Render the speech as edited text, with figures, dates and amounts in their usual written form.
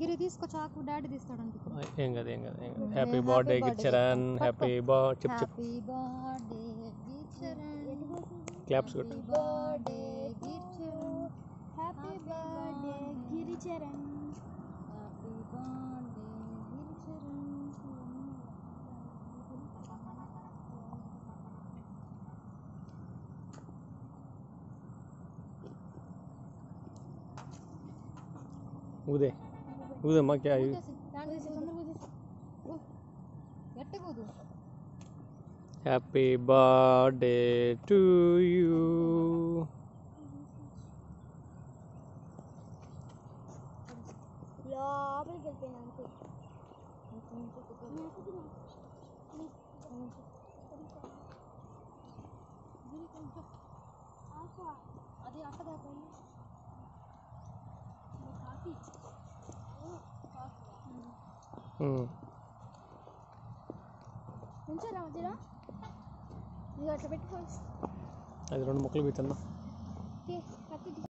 గిరి తీసుకో చాకు, డాడీ తీస్తాడంట. ఏం కదా happy birthday Giricharan. Happy birthday happy birthday Giricharan. Claps కొట్టు. Birthday Giricharan. Happy birthday Giricharan. Happy birthday Giricharan. ఊదే ఊదమ్మా క్యా హ్యాపీ బర్త్డే టు యూ. లోపలికి వెళ్ళిపోయినా అంతే. అది అట్టగా పోయి ఉంచారా మధ్యలో ఇది అట్లా పెట్టుకోవచ్చు. అది 2 ముక్కలు పోతుందా.